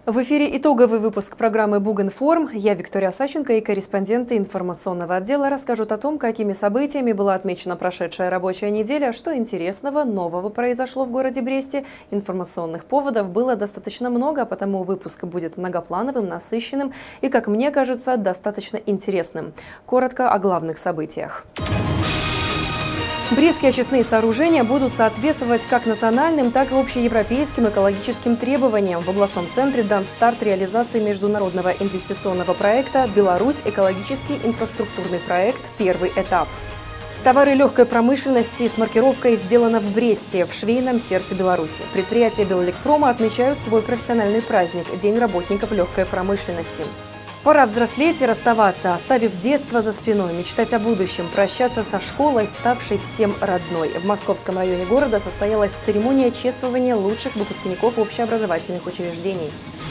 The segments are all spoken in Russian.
В эфире итоговый выпуск программы «Бугинформ». Я Виктория Саченко и корреспонденты информационного отдела расскажут о том, какими событиями была отмечена прошедшая рабочая неделя, что интересного, нового произошло в городе Бресте. Информационных поводов было достаточно много, потому выпуск будет многоплановым, насыщенным и, как мне кажется, достаточно интересным. Коротко о главных событиях. Брестские очистные сооружения будут соответствовать как национальным, так и общеевропейским экологическим требованиям. В областном центре дан старт реализации международного инвестиционного проекта «Беларусь. Экологический инфраструктурный проект. Первый этап». Товары легкой промышленности с маркировкой «Сделано в Бресте» в швейном сердце Беларуси. Предприятия Белэлекпрома отмечают свой профессиональный праздник – День работников легкой промышленности. Пора взрослеть и расставаться, оставив детство за спиной, мечтать о будущем, прощаться со школой, ставшей всем родной. В Московском районе города состоялась церемония чествования лучших выпускников общеобразовательных учреждений.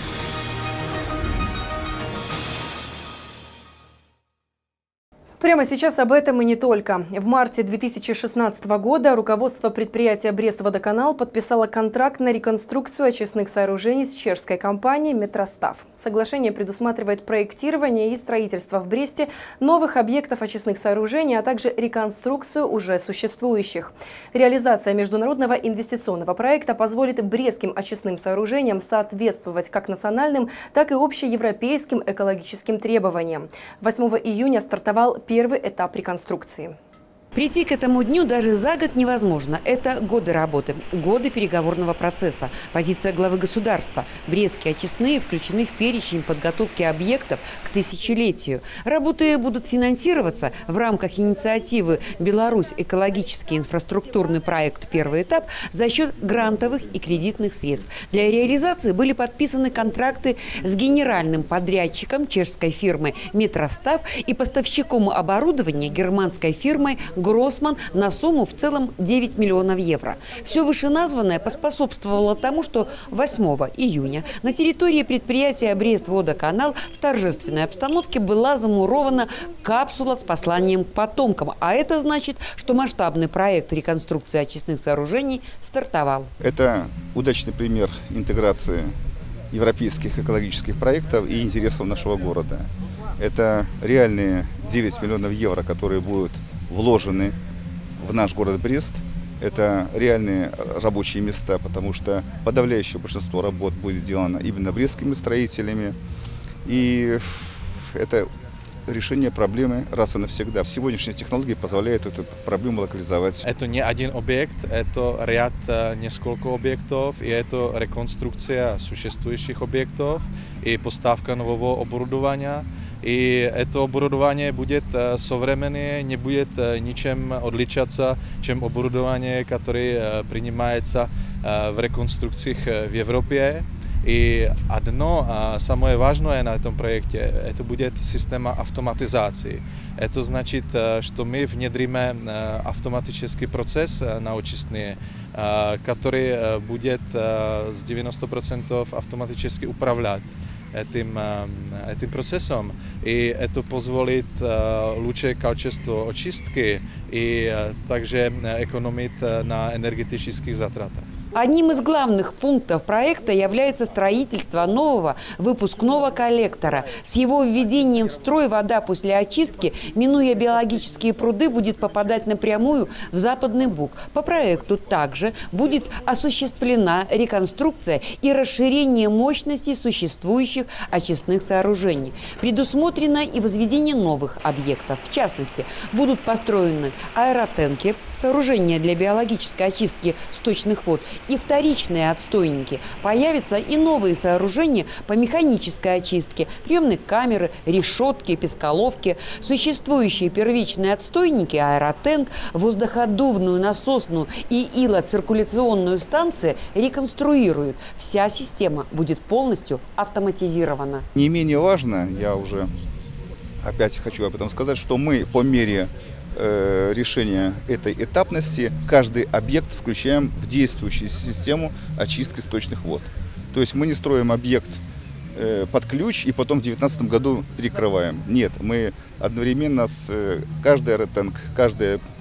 Прямо сейчас об этом и не только. В марте 2016 года руководство предприятия «Брест-Водоканал» подписало контракт на реконструкцию очистных сооружений с чешской компанией «Метростав». Соглашение предусматривает проектирование и строительство в Бресте новых объектов очистных сооружений, а также реконструкцию уже существующих. Реализация международного инвестиционного проекта позволит брестским очистным сооружениям соответствовать как национальным, так и общеевропейским экологическим требованиям. 8 июня стартовал первый этап реконструкции. Прийти к этому дню даже за год невозможно. Это годы работы, годы переговорного процесса. Позиция главы государства. Брестские очистные включены в перечень подготовки объектов к тысячелетию. Работы будут финансироваться в рамках инициативы «Беларусь. Экологический инфраструктурный проект. Первый этап» за счет грантовых и кредитных средств. Для реализации были подписаны контракты с генеральным подрядчиком чешской фирмы «Метростав» и поставщиком оборудования германской фирмой «Гроссман» на сумму в целом 9 миллионов евро. Все вышеназванное поспособствовало тому, что 8 июня на территории предприятия «Брест-Водоканал» в торжественной обстановке была замурована капсула с посланием к потомкам. А это значит, что масштабный проект реконструкции очистных сооружений стартовал. Это удачный пример интеграции европейских экологических проектов и интересов нашего города. Это реальные 9 миллионов евро, которые будут вложены в наш город Брест. Это реальные рабочие места, потому что подавляющее большинство работ будет сделано именно брестскими строителями. И это решение проблемы раз и навсегда. Сегодняшние технологии позволяют эту проблему локализовать. Это не один объект, это ряд несколько объектов, и это реконструкция существующих объектов и поставка нового оборудования. И это оборудование будет современное, не будет ничем отличаться, чем оборудование, которое принимается в реконструкциях в Европе. И одно самое важное на этом проекте – это будет система автоматизации. Это значит, что мы внедрим автоматический процесс на очистные, который будет с 90% автоматически управлять этим процессом, и это позволит лучшее качество очистки и также экономить на энергетических затратах. Одним из главных пунктов проекта является строительство нового выпускного коллектора. С его введением в строй вода после очистки, минуя биологические пруды, будет попадать напрямую в Западный Буг. По проекту также будет осуществлена реконструкция и расширение мощностей существующих очистных сооружений. Предусмотрено и возведение новых объектов. В частности, будут построены аэротенки, сооружения для биологической очистки сточных вод и вторичные отстойники. Появятся и новые сооружения по механической очистке, приемные камеры, решетки, песколовки. Существующие первичные отстойники, аэротенк, воздуходувную, насосную и илоциркуляционную станции реконструируют. Вся система будет полностью автоматизирована. Не менее важно, я уже опять хочу об этом сказать, что мы по мере решения этой этапности каждый объект включаем в действующую систему очистки сточных вод. То есть мы не строим объект под ключ и потом в 2019 году перекрываем. Нет, мы одновременно с каждый аэротенк, каждое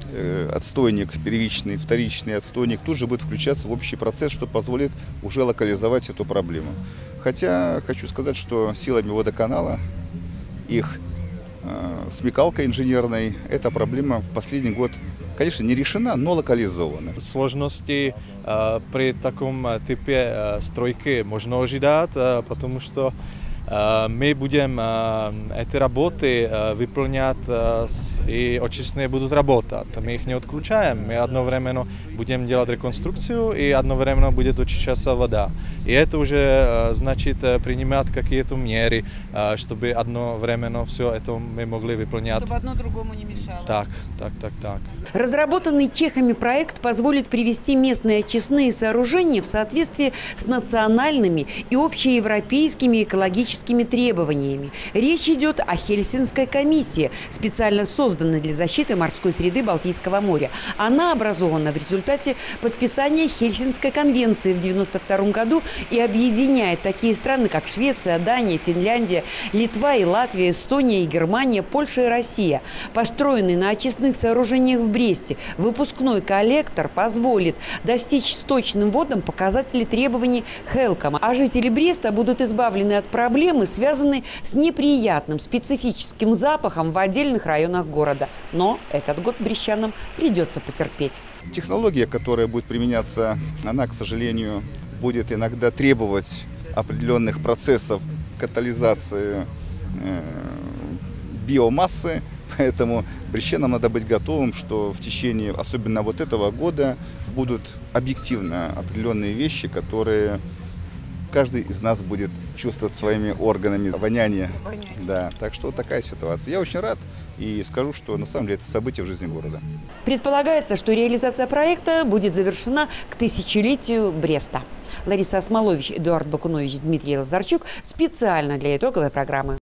отстойник, первичный, вторичный отстойник тут же будет включаться в общий процесс, что позволит уже локализовать эту проблему. Хотя хочу сказать, что силами водоканала, их смекалкой инженерной, эта проблема в последний год, конечно, не решена, но локализована. Сложности при таком типе стройки можно ожидать, потому что мы будем эти работы выполнять, и очистные будут работать. Мы их не отключаем, мы одновременно будем делать реконструкцию и одновременно будет очищаться вода. И это уже значит принимать какие-то меры, чтобы одновременно все это мы могли выполнять. Чтобы одно другому не мешало. Так. Разработанный чехами проект позволит привести местные очистные сооружения в соответствии с национальными и общеевропейскими экологическими требованиями. Речь идет о Хельсинской комиссии, специально созданной для защиты морской среды Балтийского моря. Она образована в результате подписания Хельсинской конвенции в 1992 году и объединяет такие страны, как Швеция, Дания, Финляндия, Литва и Латвия, Эстония и Германия, Польша и Россия. Построенный на очистных сооружениях в Бресте выпускной коллектор позволит достичь сточным водам показателей требований Хелкома, а жители Бреста будут избавлены от проблемы, связанные с неприятным специфическим запахом в отдельных районах города. Но этот год брестчанам придется потерпеть. Технология, которая будет применяться, она, к сожалению, будет иногда требовать определенных процессов катализации биомассы. Поэтому брестчанам надо быть готовым, что в течение, особенно вот этого года, будут объективно определенные вещи, которые каждый из нас будет чувствовать своими органами воняние. Да, так что такая ситуация. Я очень рад и скажу, что на самом деле это событие в жизни города. Предполагается, что реализация проекта будет завершена к тысячелетию Бреста. Лариса Осмолович, Эдуард Бакунович, Дмитрий Лазарчук специально для итоговой программы.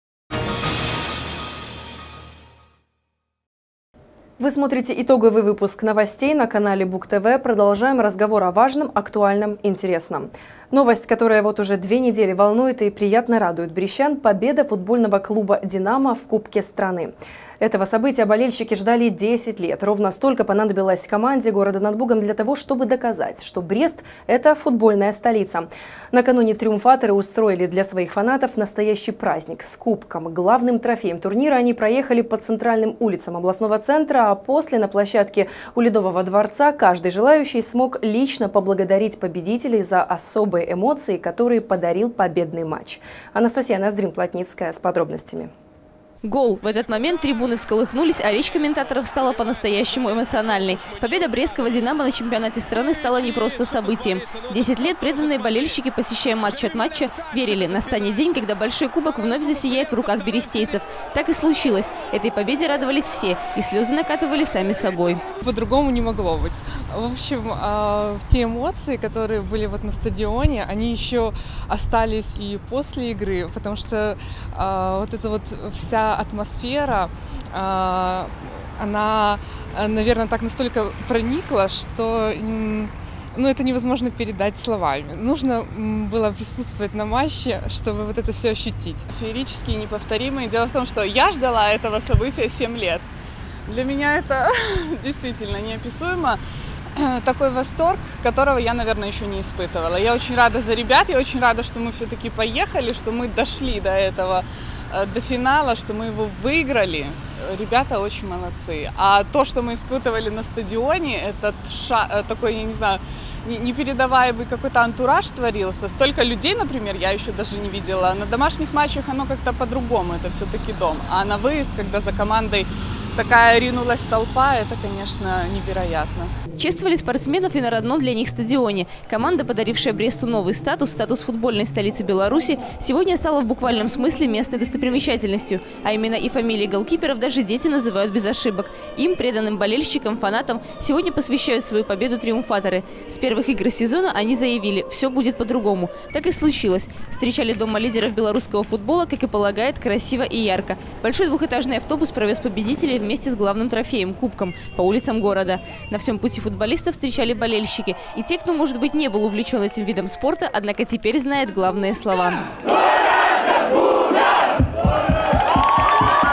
Вы смотрите итоговый выпуск новостей на канале Бук ТВ. Продолжаем разговор о важном, актуальном, интересном. Новость, которая вот уже 2 недели волнует и приятно радует брестчан – победа футбольного клуба «Динамо» в Кубке страны. Этого события болельщики ждали 10 лет. Ровно столько понадобилось команде города над Бугом для того, чтобы доказать, что Брест – это футбольная столица. Накануне триумфаторы устроили для своих фанатов настоящий праздник с кубком. Главным трофеем турнира они проехали по центральным улицам областного центра, а после на площадке у Ледового дворца каждый желающий смог лично поблагодарить победителей за особые эмоции, которые подарил победный матч. Анастасия Ноздрин-Плотницкая с подробностями. Гол. В этот момент трибуны всколыхнулись, а речь комментаторов стала по-настоящему эмоциональной. Победа брестского «Динамо» на чемпионате страны стала не просто событием. 10 лет преданные болельщики, посещая матч от матча, верили, настанет день, когда большой кубок вновь засияет в руках берестейцев. Так и случилось. Этой победе радовались все, и слезы накатывали сами собой. По-другому не могло быть. В общем, те эмоции, которые были вот на стадионе, они еще остались и после игры, потому что вот эта вот вся атмосфера, она, наверное, так настолько проникла, что это невозможно передать словами. Нужно было присутствовать на матче, чтобы вот это все ощутить. Феерические, неповторимые. Дело в том, что я ждала этого события 7 лет. Для меня это действительно неописуемо. Такой восторг, которого я, наверное, еще не испытывала. Я очень рада за ребят, я очень рада, что мы все-таки поехали, что мы дошли до этого, до финала, что мы его выиграли. Ребята очень молодцы. А то, что мы испытывали на стадионе, этот такой, я не знаю, непередаваемый какой-то антураж творился. Столько людей, например, я еще даже не видела. На домашних матчах оно как-то по-другому, это все-таки дом. А на выезд, когда за командой такая ринулась толпа, это, конечно, невероятно. Чествовали спортсменов и на родном для них стадионе. Команда, подарившая Бресту новый статус футбольной столицы Беларуси, сегодня стала в буквальном смысле местной достопримечательностью. А именно и фамилии голкиперов даже дети называют без ошибок. Им, преданным болельщикам, фанатам, сегодня посвящают свою победу триумфаторы. С первых игр сезона они заявили – все будет по-другому. Так и случилось. Встречали дома лидеров белорусского футбола, как и полагает, красиво и ярко. Большой двухэтажный автобус провез победителей вместе с главным трофеем – кубком по улицам города. На всем пути футболистов встречали болельщики. И те, кто, может быть, не был увлечен этим видом спорта, однако теперь знает главные слова.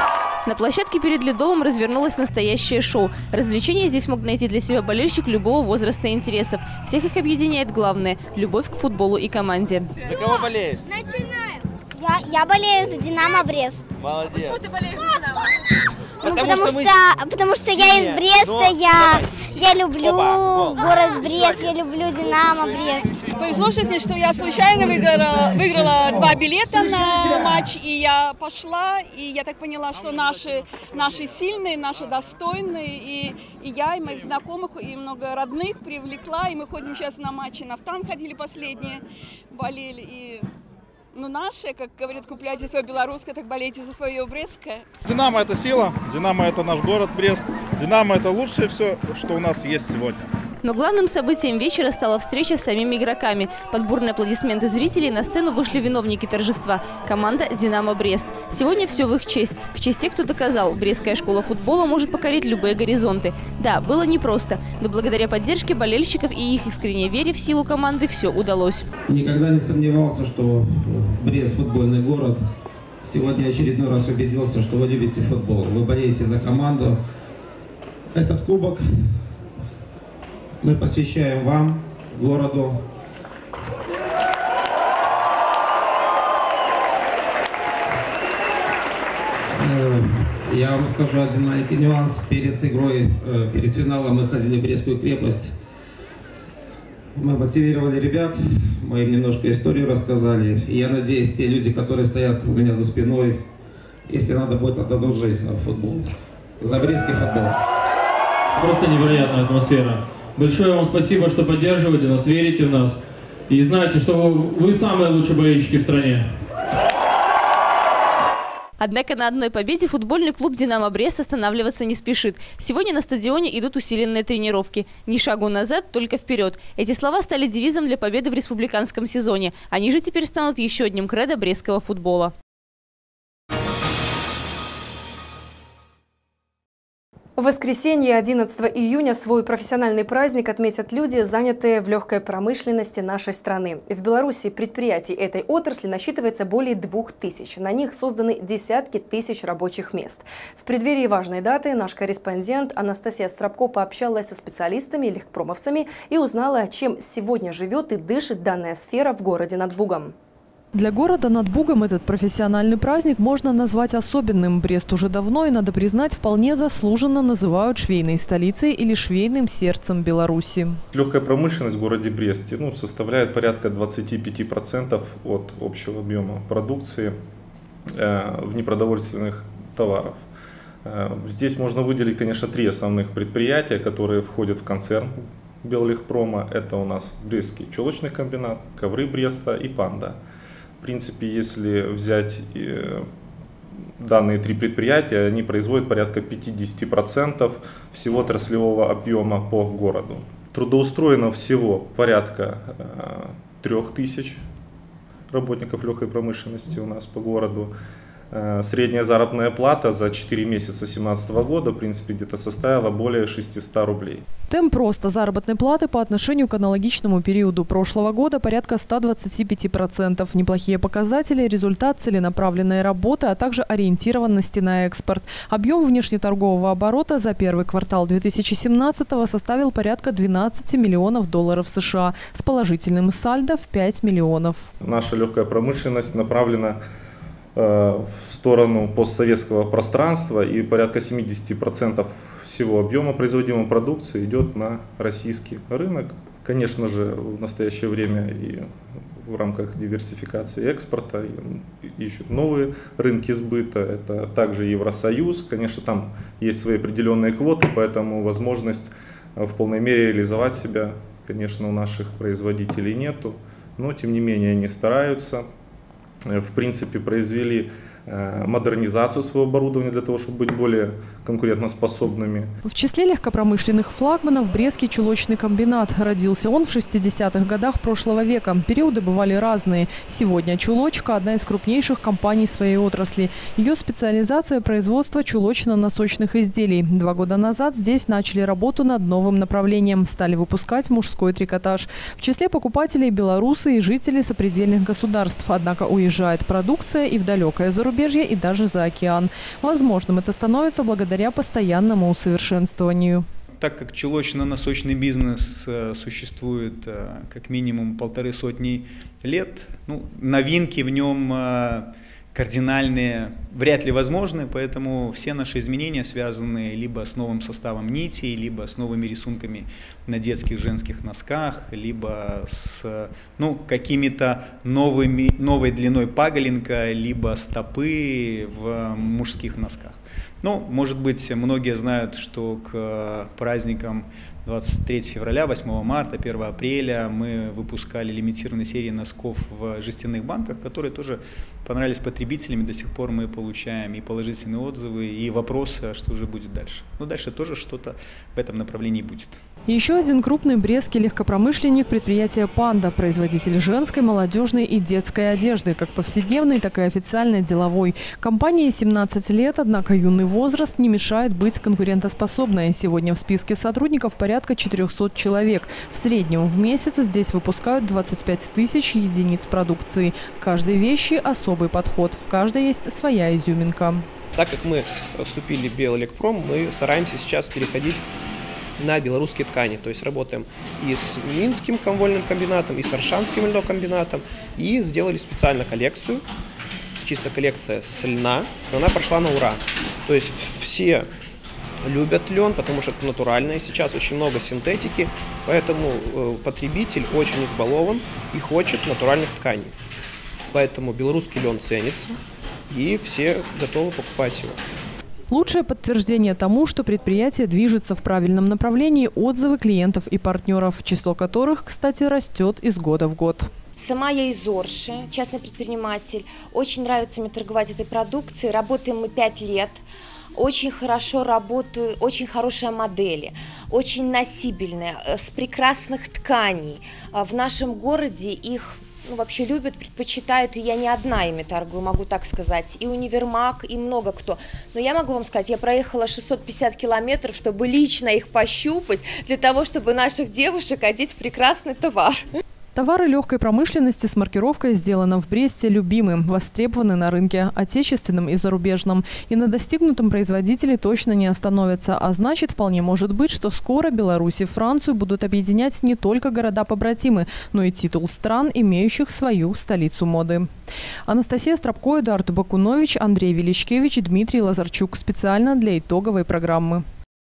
На площадке перед Ледовым развернулось настоящее шоу. Развлечения здесь мог найти для себя болельщик любого возраста и интересов. Всех их объединяет главное – любовь к футболу и команде. За кого болеешь? Начинаем. Я болею за «Динамо» Брест. Молодец. Почему ты болеешь за «Динамо»? Потому что я из Бреста, я люблю город Брест, я люблю «Динамо» Брест. Повезло в жизни, что я случайно выиграла 2 билета на матч, и я пошла, и я так поняла, что наши сильные, наши достойные, и я, и моих знакомых, и много родных привлекла, и мы ходим сейчас на матчи, Нафтан ходили последние, болели, и... Ну, наши, как говорят, купляйте свое белорусское, так болейте за свое брестское. «Динамо» – это сила, «Динамо» – это наш город Брест, «Динамо» – это лучшее все, что у нас есть сегодня. Но главным событием вечера стала встреча с самими игроками. Под бурные аплодисменты зрителей на сцену вышли виновники торжества – команда «Динамо Брест». Сегодня все в их честь. В честь тех, кто доказал, Брестская школа футбола может покорить любые горизонты. Да, было непросто, но благодаря поддержке болельщиков и их искренней вере в силу команды все удалось. Никогда не сомневался, что Брест – футбольный город. Сегодня очередной раз убедился, что вы любите футбол. Вы болеете за команду. Этот кубок мы посвящаем вам, городу. Я вам скажу один маленький нюанс. Перед игрой, перед финалом мы ходили в Брестскую крепость. Мы мотивировали ребят, мы им немножко историю рассказали. И я надеюсь, те люди, которые стоят у меня за спиной, если надо будет, отдадут жизнь за футбол. За брестский футбол. Просто невероятная атмосфера. Большое вам спасибо, что поддерживаете нас, верите в нас. И знаете, что вы самые лучшие болельщики в стране. Однако на одной победе футбольный клуб «Динамо Брест» останавливаться не спешит. Сегодня на стадионе идут усиленные тренировки. Ни шагу назад, только вперед. Эти слова стали девизом для победы в республиканском сезоне. Они же теперь станут еще одним кредо брестского футбола. В воскресенье 11 июня свой профессиональный праздник отметят люди, занятые в легкой промышленности нашей страны. В Беларуси предприятий этой отрасли насчитывается более 2000. На них созданы десятки тысяч рабочих мест. В преддверии важной даты наш корреспондент Анастасия Стропко пообщалась со специалистами и легпромовцами и узнала, чем сегодня живет и дышит данная сфера в городе над Бугом. Для города над Бугом этот профессиональный праздник можно назвать особенным. Брест уже давно и, надо признать, вполне заслуженно называют швейной столицей или швейным сердцем Беларуси. Легкая промышленность в городе Бресте составляет порядка 25% от общего объема продукции в непродовольственных товаров. Здесь можно выделить, конечно, 3 основных предприятия, которые входят в концерн Беллегпрома. Это у нас Брестский чулочный комбинат, Ковры Бреста и Панда. В принципе, если взять данные 3 предприятия, они производят порядка 50% всего отраслевого объема по городу. Трудоустроено всего порядка 3000 работников легкой промышленности у нас по городу. Средняя заработная плата за 4 месяца 2017 года, в принципе, где-то составила более 600 рублей. Темп роста заработной платы по отношению к аналогичному периоду прошлого года порядка 125%. Неплохие показатели, результат целенаправленной работы, а также ориентированности на экспорт. Объем внешнеторгового оборота за первый квартал 2017-го составил порядка 12 миллионов долларов США с положительным сальдо в 5 миллионов. Наша легкая промышленность направлена в сторону постсоветского пространства, и порядка 70% всего объема производимой продукции идет на российский рынок. Конечно же, в настоящее время и в рамках диверсификации экспорта ищут новые рынки сбыта. Это также Евросоюз. Конечно, там есть свои определенные квоты, поэтому возможность в полной мере реализовать себя, конечно, у наших производителей нету. Но, тем не менее, они стараются. В принципе, произвели модернизацию своего оборудования для того, чтобы быть более конкурентоспособными. В числе легкопромышленных флагманов Брестский чулочный комбинат. Родился он в 60-х годах прошлого века. Периоды бывали разные. Сегодня чулочка – одна из крупнейших компаний своей отрасли. Ее специализация – производство чулочно-носочных изделий. 2 года назад здесь начали работу над новым направлением. Стали выпускать мужской трикотаж. В числе покупателей белорусы и жители сопредельных государств. Однако уезжает продукция и в далекое зарубежье, побережья и даже за океан. Возможным это становится благодаря постоянному усовершенствованию. Так как чулочно-носочный бизнес существует как минимум 150 лет, новинки в нем кардинальные вряд ли возможны, поэтому все наши изменения связаны либо с новым составом нитей, либо с новыми рисунками на детских женских носках, либо с какими-то новой длиной паголенка, либо стопы в мужских носках. Может быть, многие знают, что к праздникам 23 февраля, 8 марта, 1 апреля мы выпускали лимитированные серии носков в жестяных банках, которые тоже понравились потребителям. До сих пор мы получаем и положительные отзывы, и вопросы, что же будет дальше. Дальше тоже что-то в этом направлении будет. Еще один крупный брестский легкопромышленник – предприятие «Панда», производитель женской, молодежной и детской одежды, как повседневной, так и официальной деловой. Компании 17 лет, однако юный возраст не мешает быть конкурентоспособной. Сегодня в списке сотрудников порядка 400 человек. В среднем в месяц здесь выпускают 25 тысяч единиц продукции. К каждой вещи особый подход, в каждой есть своя изюминка. Так как мы вступили в Белэлекпром, мы стараемся сейчас переходить на белорусские ткани. То есть работаем и с Минским комвольным комбинатом, и с Аршанским льнокомбинатом. И сделали специально коллекцию, чисто коллекция с льна, но она прошла на ура. То есть все любят лен, потому что это натурально, и сейчас очень много синтетики, поэтому потребитель очень избалован и хочет натуральных тканей. Поэтому белорусский лен ценится, и все готовы покупать его. Лучшее подтверждение тому, что предприятие движется в правильном направлении – отзывы клиентов и партнеров, число которых, кстати, растет из года в год. Сама я из Орши, частный предприниматель. Очень нравится мне торговать этой продукцией. Работаем мы 5 лет. Очень хорошо работаю, очень хорошие модели, очень носибельные, с прекрасных тканей. В нашем городе их вообще любят, предпочитают, и я не одна ими торгую, могу так сказать, и универмаг, и много кто. Но я могу вам сказать, я проехала 650 километров, чтобы лично их пощупать, для того, чтобы наших девушек одеть в прекрасный товар. Товары легкой промышленности с маркировкой «Сделано в Бресте» любимы, востребованы на рынке отечественном и зарубежном. И на достигнутом производители точно не остановятся. А значит, вполне может быть, что скоро Беларусь и Францию будут объединять не только города-побратимы, но и титул стран, имеющих свою столицу моды. Анастасия Стропко, Эдуард Бакунович, Андрей Величкевич, Дмитрий Лазарчук. Специально для итоговой программы.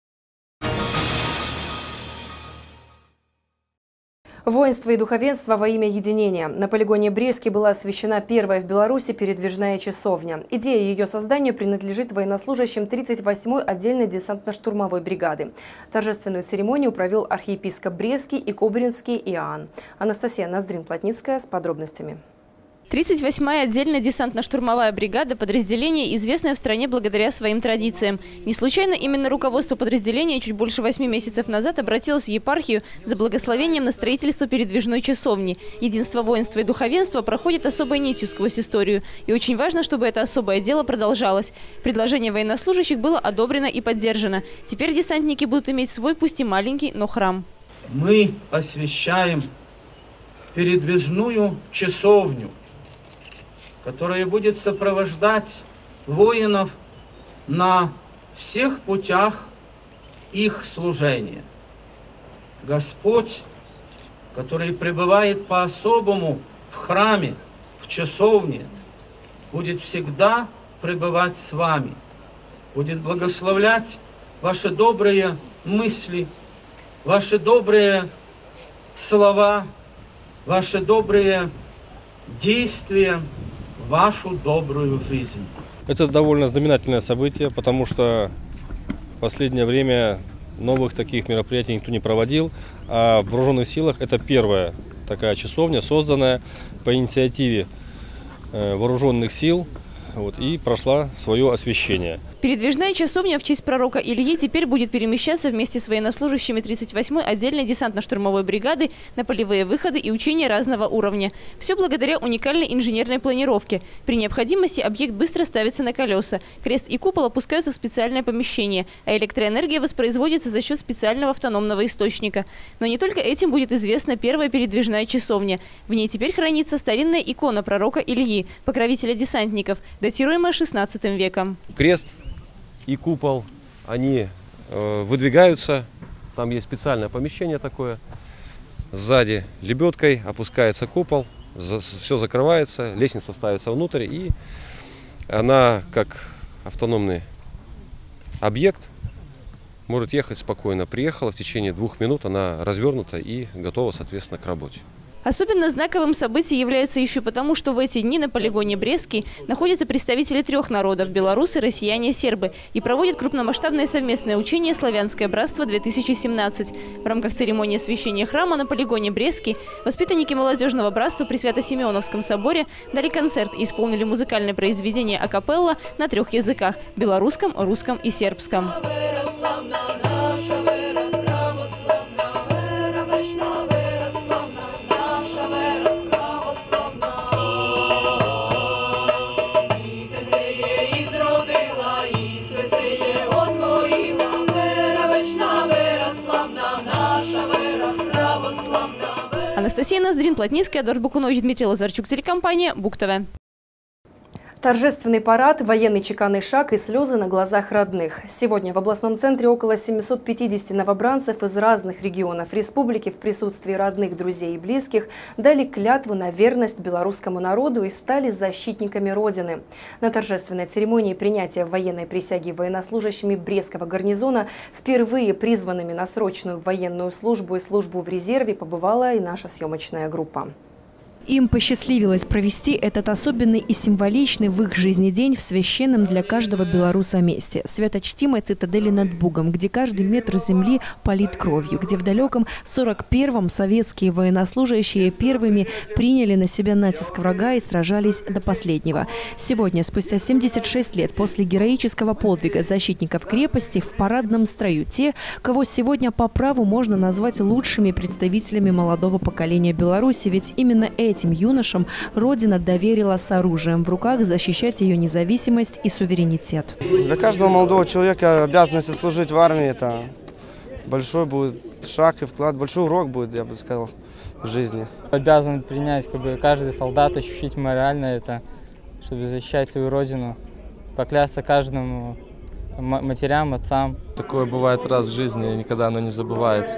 Воинство и духовенство во имя единения. На полигоне Брестский была освящена первая в Беларуси передвижная часовня. Идея ее создания принадлежит военнослужащим 38-й отдельной десантно-штурмовой бригады. Торжественную церемонию провел архиепископ Брестский и Кобринский Иоанн. Анастасия Ноздрин-Плотницкая с подробностями. 38-я отдельная десантно-штурмовая бригада – подразделение, известное в стране благодаря своим традициям. Не случайно именно руководство подразделения чуть больше 8 месяцев назад обратилось в епархию за благословением на строительство передвижной часовни. Единство воинства и духовенства проходит особой нитью сквозь историю. И очень важно, чтобы это особое дело продолжалось. Предложение военнослужащих было одобрено и поддержано. Теперь десантники будут иметь свой, пусть и маленький, но храм. Мы освящаем передвижную часовню, которая будет сопровождать воинов на всех путях их служения. Господь, который пребывает по-особому в храме, в часовне, будет всегда пребывать с вами, будет благословлять ваши добрые мысли, ваши добрые слова, ваши добрые действия, вашу добрую жизнь. Это довольно знаменательное событие, потому что в последнее время новых таких мероприятий никто не проводил, а в вооруженных силах это первая такая часовня, созданная по инициативе вооруженных сил, и прошла свое освящение. Передвижная часовня в честь пророка Ильи теперь будет перемещаться вместе с военнослужащими 38-й отдельной десантно-штурмовой бригады на полевые выходы и учения разного уровня. Все благодаря уникальной инженерной планировке. При необходимости объект быстро ставится на колеса. Крест и купол опускаются в специальное помещение, а электроэнергия воспроизводится за счет специального автономного источника. Но не только этим будет известна первая передвижная часовня. В ней теперь хранится старинная икона пророка Ильи, покровителя десантников, датируемая XVI веком. Крест и купол, они выдвигаются, там есть специальное помещение такое, сзади лебедкой опускается купол, все закрывается, лестница ставится внутрь, и она, как автономный объект, может ехать спокойно. Приехала в течение 2 минут, она развернута и готова, соответственно, к работе. Особенно знаковым событием является еще потому, что в эти дни на полигоне Брестский находятся представители 3 народов – белорусы, россияне и сербы, и проводят крупномасштабное совместное учение «Славянское братство-2017». В рамках церемонии освящения храма на полигоне Брестский воспитанники молодежного братства при Свято-Симеоновском соборе дали концерт и исполнили музыкальное произведение акапелла на 3 языках – белорусском, русском и сербском. Анастасия Ноздрин, Плотницкая, Эдуард Бакунович, Дмитрий Лазарчук, телекомпания БУК ТВ. Торжественный парад, военный чеканный шаг и слезы на глазах родных. Сегодня в областном центре около 750 новобранцев из разных регионов республики в присутствии родных, друзей и близких дали клятву на верность белорусскому народу и стали защитниками Родины. На торжественной церемонии принятия военной присяги военнослужащими Брестского гарнизона, впервые призванными на срочную военную службу и службу в резерве, побывала и наша съемочная группа. Им посчастливилось провести этот особенный и символичный в их жизни день в священном для каждого белоруса месте – святочтимой цитадели над Бугом, где каждый метр земли полит кровью, где в далеком 41-м советские военнослужащие первыми приняли на себя натиск врага и сражались до последнего. Сегодня, спустя 76 лет после героического подвига защитников крепости, в парадном строю те, кого сегодня по праву можно назвать лучшими представителями молодого поколения Беларуси, ведь именно этим юношам Родина доверила с оружием в руках защищать ее независимость и суверенитет. Для каждого молодого человека обязанность служить в армии – это большой будет шаг и вклад, большой урок будет, я бы сказал, в жизни. Обязан принять, каждый солдат ощутить морально это, чтобы защищать свою Родину, поклясться каждому матерям, отцам. Такое бывает раз в жизни, и никогда оно не забывается.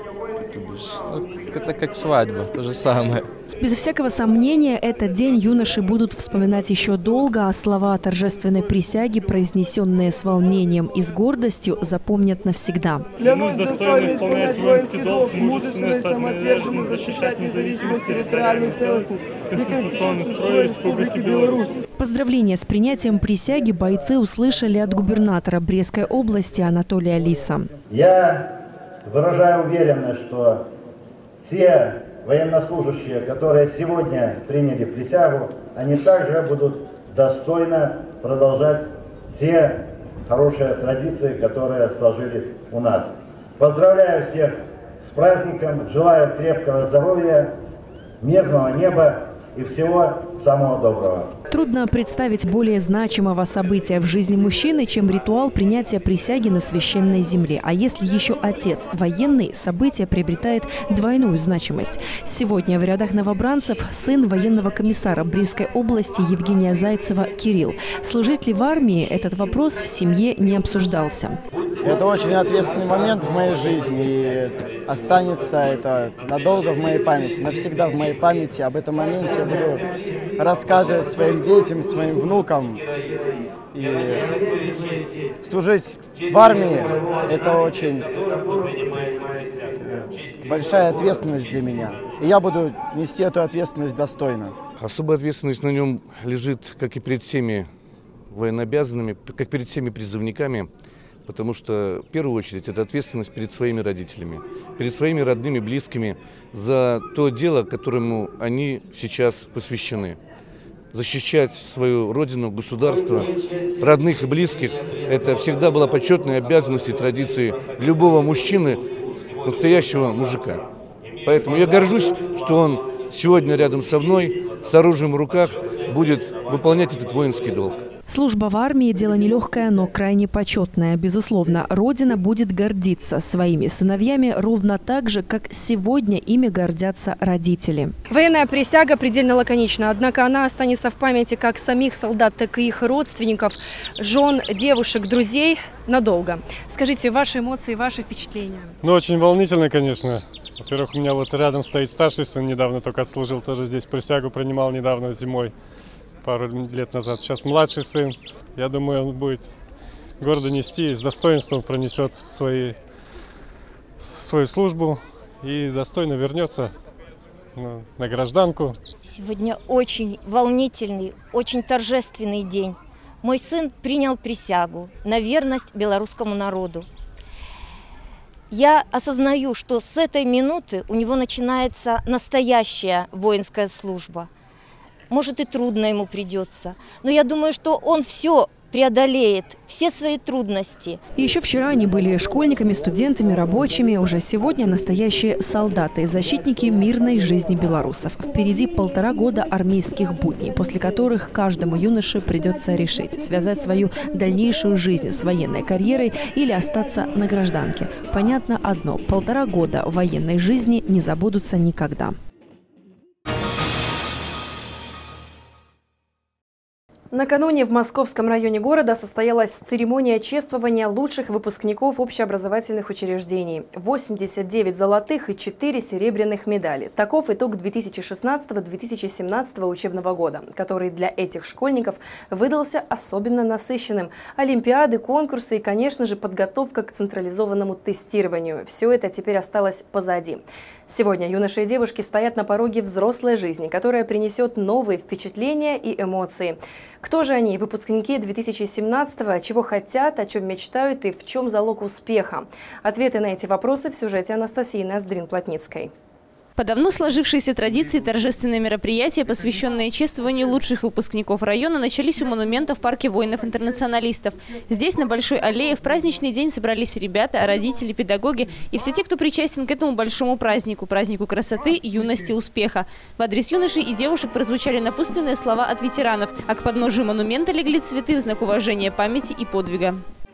Это как свадьба, то же самое. Без всякого сомнения, этот день юноши будут вспоминать еще долго, а слова торжественной присяги, произнесенные с волнением и с гордостью, запомнят навсегда. Клянусь достойно исполнять воинский долг, мужественно и самоотверженно защищать независимость, территориальную целостность и конституционный строй Республики Беларусь. Поздравления с принятием присяги бойцы услышали от губернатора Брестской области Анатолия Лиса. Я выражаю уверенность, что все военнослужащие, которые сегодня приняли присягу, они также будут достойно продолжать те хорошие традиции, которые сложились у нас. Поздравляю всех с праздником, желаю крепкого здоровья, мирного неба и всего самого доброго. Трудно представить более значимого события в жизни мужчины, чем ритуал принятия присяги на священной земле. А если еще отец военный, событие приобретает двойную значимость. Сегодня в рядах новобранцев сын военного комиссара Брестской области Евгения Зайцева Кирилл. Служить ли в армии, этот вопрос в семье не обсуждался. Это очень ответственный момент в моей жизни, и останется это надолго в моей памяти, навсегда в моей памяти. Об этом моменте я буду рассказывать своим детям, своим внукам. И служить в армии – это очень большая ответственность для меня. И я буду нести эту ответственность достойно. Особая ответственность на нем лежит, как и перед всеми военнообязанными, как перед всеми призывниками, потому что в первую очередь это ответственность перед своими родителями, перед своими родными, близкими за то дело, которому они сейчас посвящены. защищать свою родину, государство, родных и близких. Это всегда была почетной обязанностью и традицией любого мужчины, настоящего мужика. Поэтому я горжусь, что он сегодня рядом со мной, с оружием в руках, будет выполнять этот воинский долг. Служба в армии – дело нелегкое, но крайне почетное. Безусловно, Родина будет гордиться своими сыновьями ровно так же, как сегодня ими гордятся родители. Военная присяга предельно лаконична, однако она останется в памяти как самих солдат, так и их родственников, жен, девушек, друзей надолго. Скажите, ваши эмоции, ваши впечатления? Ну, очень волнительно, конечно. Во-первых, у меня вот рядом стоит старший сын, недавно только отслужил, тоже здесь присягу принимал недавно зимой. Пару лет назад. Сейчас младший сын. Я думаю, он будет гордо нести и с достоинством пронесет свою службу и достойно вернется на гражданку. Сегодня очень волнительный, очень торжественный день. Мой сын принял присягу на верность белорусскому народу. Я осознаю, что с этой минуты у него начинается настоящая воинская служба. Может, и трудно ему придется, но я думаю, что он все преодолеет, все свои трудности. Еще вчера они были школьниками, студентами, рабочими. Уже сегодня настоящие солдаты и защитники мирной жизни белорусов. Впереди 1,5 года армейских будней, после которых каждому юноше придется решить, связать свою дальнейшую жизнь с военной карьерой или остаться на гражданке. Понятно одно – 1,5 года военной жизни не забудутся никогда. Накануне в Московском районе города состоялась церемония чествования лучших выпускников общеобразовательных учреждений. 89 золотых и 4 серебряных медали. Таков итог 2016-2017 учебного года, который для этих школьников выдался особенно насыщенным. Олимпиады, конкурсы и, конечно же, подготовка к централизованному тестированию. Все это теперь осталось позади. Сегодня юноши и девушки стоят на пороге взрослой жизни, которая принесет новые впечатления и эмоции. Кто же они, выпускники 2017-го, чего хотят, о чем мечтают и в чем залог успеха? Ответы на эти вопросы в сюжете Анастасии Ноздрин-Плотницкой. По давно сложившейся традиции торжественные мероприятия, посвященные чествованию лучших выпускников района, начались у монумента в парке воинов-интернационалистов. Здесь, на Большой аллее, в праздничный день собрались ребята, родители, педагоги и все те, кто причастен к этому большому празднику – празднику красоты, юности, успеха. В адрес юношей и девушек прозвучали напутственные слова от ветеранов, а к подножию монумента легли цветы в знак уважения памяти и подвига.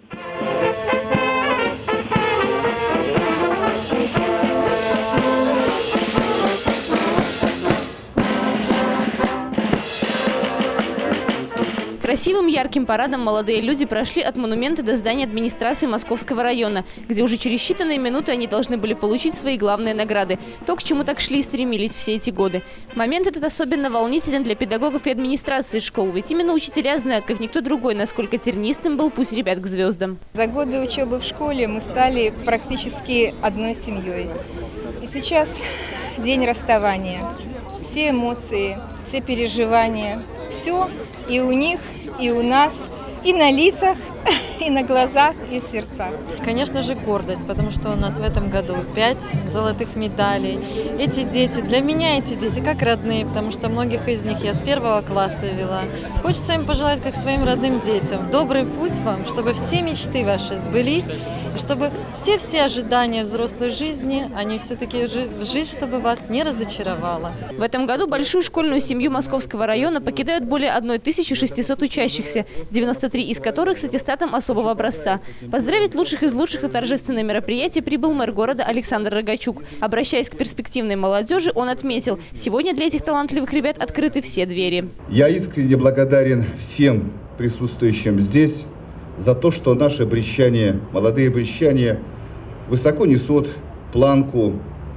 Красивым ярким парадом молодые люди прошли от монумента до здания администрации Московского района, где уже через считанные минуты они должны были получить свои главные награды. То, к чему так шли и стремились все эти годы. Момент этот особенно волнителен для педагогов и администрации школ, ведь именно учителя знают, как никто другой, насколько тернистым был путь ребят к звездам. За годы учебы в школе мы стали практически одной семьей. И сейчас день расставания. Все эмоции, все переживания, все и у них, и у нас, и на лицах, и на глазах, и в сердцах. Конечно же, гордость, потому что у нас в этом году 5 золотых медалей. Эти дети, для меня эти дети как родные, потому что многих из них я с 1 класса вела. Хочется им пожелать, как своим родным детям, в добрый путь вам, чтобы все мечты ваши сбылись, и чтобы все ожидания взрослой жизни, они все-таки жизнь, чтобы вас не разочаровала. В этом году большую школьную семью Московского района покидают более 1600 учащихся, 93 из которых с аттестатом особого образца. Поздравить лучших из лучших на торжественное мероприятие прибыл мэр города Александр Рогачук. Обращаясь к перспективной молодежи, он отметил, сегодня для этих талантливых ребят открыты все двери. Я искренне благодарен всем присутствующим здесь за то, что наши брестчане, молодые брестчане, высоко несут планку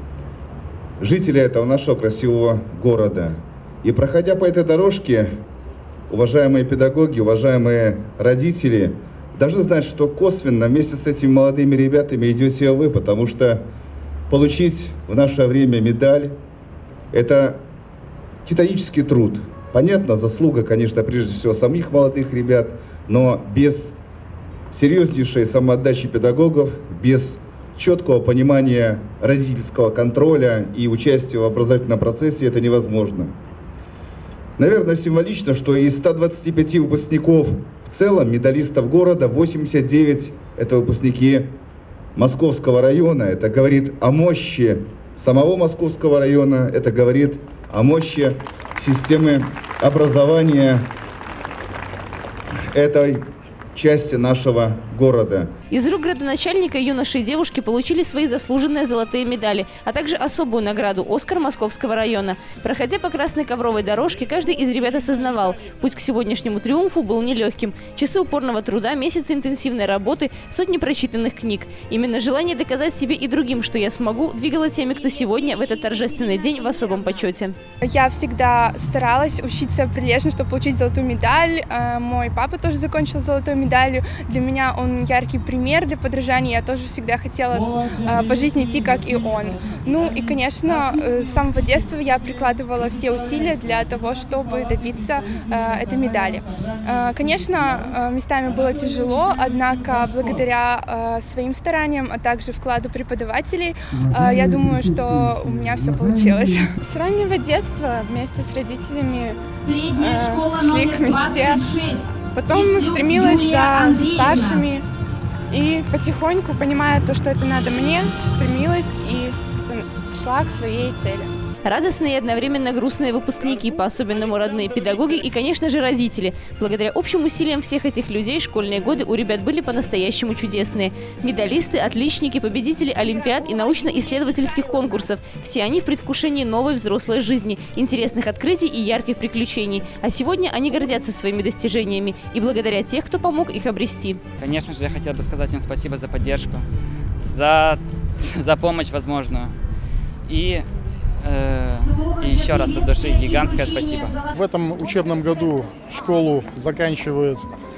жителей этого нашего красивого города. И проходя по этой дорожке, уважаемые педагоги, уважаемые родители, должны знать, что косвенно вместе с этими молодыми ребятами идете вы, потому что получить в наше время медаль – это титанический труд. Понятно, заслуга, конечно, прежде всего самих молодых ребят, но без серьезнейшей самоотдачи педагогов, без четкого понимания родительского контроля и участия в образовательном процессе это невозможно. Наверное, символично, что из 125 выпускников в целом, медалистов города, 89 – это выпускники Московского района. Это говорит о мощи самого Московского района, это говорит о мощи системы образования этой части нашего города. Из рук градоначальника юноши и девушки получили свои заслуженные золотые медали, а также особую награду «Оскар» Московского района. Проходя по красной ковровой дорожке, каждый из ребят осознавал, путь к сегодняшнему триумфу был нелегким. Часы упорного труда, месяцы интенсивной работы, сотни прочитанных книг. Именно желание доказать себе и другим, что я смогу, двигало теми, кто сегодня в этот торжественный день в особом почете. Я всегда старалась учиться прилежно, чтобы получить золотую медаль. Мой папа тоже закончил золотой медалью. Для меня он яркий пример для подражания. Я тоже всегда хотела по жизни идти, как и он. Ну и, конечно, с самого детства я прикладывала все усилия для того, чтобы добиться этой медали. Конечно, местами было тяжело, однако благодаря своим стараниям, а также вкладу преподавателей, я думаю, что у меня все получилось. С раннего детства вместе с родителями шли к мечте. Потом стремилась за старшими и потихоньку, понимая то, что это надо мне, стремилась и шла к своей цели. Радостные и одновременно грустные выпускники, по-особенному родные педагоги и, конечно же, родители. Благодаря общим усилиям всех этих людей школьные годы у ребят были по-настоящему чудесные. Медалисты, отличники, победители олимпиад и научно-исследовательских конкурсов. Все они в предвкушении новой взрослой жизни, интересных открытий и ярких приключений. А сегодня они гордятся своими достижениями и благодаря тех, кто помог их обрести. Конечно же, я хотел бы сказать им спасибо за поддержку, за помощь возможную. И еще раз от души гигантское спасибо. В этом учебном году школу заканчивает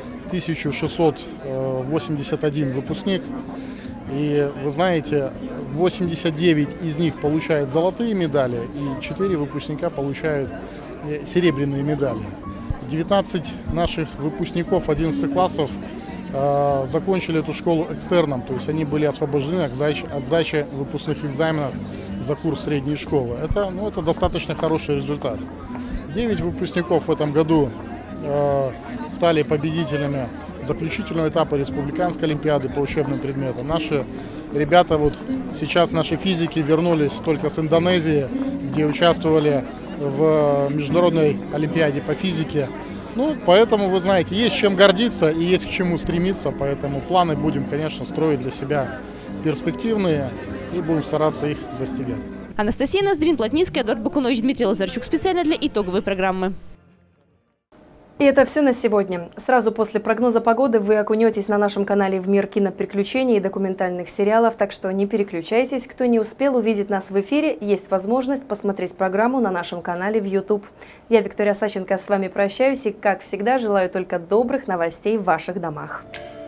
1681 выпускник. И вы знаете, 89 из них получают золотые медали, и 4 выпускника получают серебряные медали. 19 наших выпускников 11 классов закончили эту школу экстерном, то есть они были освобождены от сдачи выпускных экзаменов за курс средней школы. Это достаточно хороший результат. 9 выпускников в этом году стали победителями заключительного этапа республиканской олимпиады по учебным предметам. Наши ребята, сейчас наши физики вернулись только с Индонезии, где участвовали в международной олимпиаде по физике. Поэтому, вы знаете, есть чем гордиться и есть к чему стремиться, поэтому планы будем, конечно, строить для себя перспективные и будем стараться их достигать. Анастасия Ноздрин, Плотницкая, Эдуард Бакунович, Дмитрий Лазарчук. Специально для итоговой программы. И это все на сегодня. Сразу после прогноза погоды вы окунетесь на нашем канале в мир киноприключений и документальных сериалов, так что не переключайтесь. Кто не успел увидеть нас в эфире, есть возможность посмотреть программу на нашем канале в YouTube. Я, Виктория Саченко, с вами прощаюсь и, как всегда, желаю только добрых новостей в ваших домах.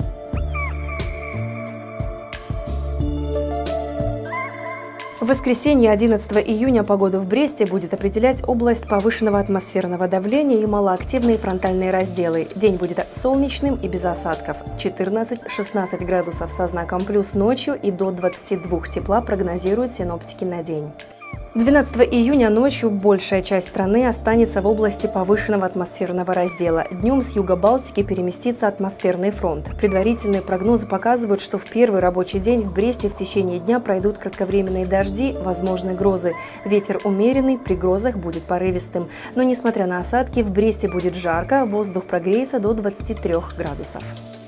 В воскресенье 11 июня погоду в Бресте будет определять область повышенного атмосферного давления и малоактивные фронтальные разделы. День будет солнечным и без осадков. 14-16 градусов со знаком плюс ночью и до 22 тепла прогнозируют синоптики на день. 12 июня ночью большая часть страны останется в области повышенного атмосферного раздела. Днем с юга Балтики переместится атмосферный фронт. Предварительные прогнозы показывают, что в первый рабочий день в Бресте в течение дня пройдут кратковременные дожди, возможны грозы. Ветер умеренный, при грозах будет порывистым. Но несмотря на осадки, в Бресте будет жарко, воздух прогреется до 23 градусов.